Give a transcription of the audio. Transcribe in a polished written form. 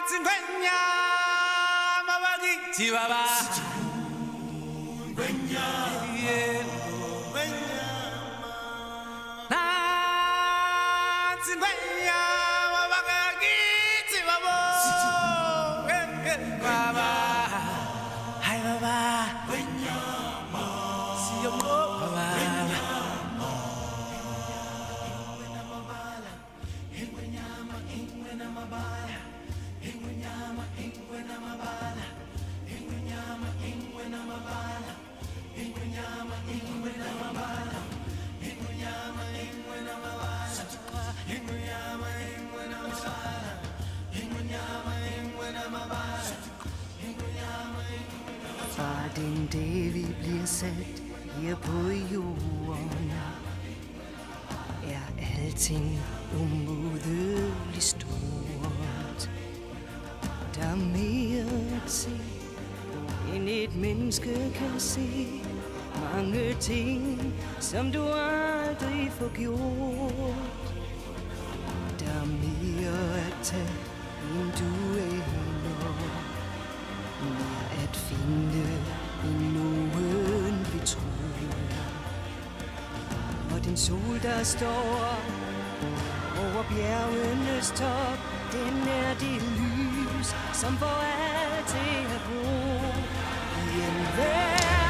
Fra den dag vi bliver sat her på jorden, er alting umådeligt stort. Der er mere at se, end et menneske kan se. Mange ting, som du aldrig får gjort. Der er mere at tage, end du aner. Mere at finde, end nogen vil tro. Og den sol, der står over bjergenes top, den er det lys, som får alt til at bo i en verden.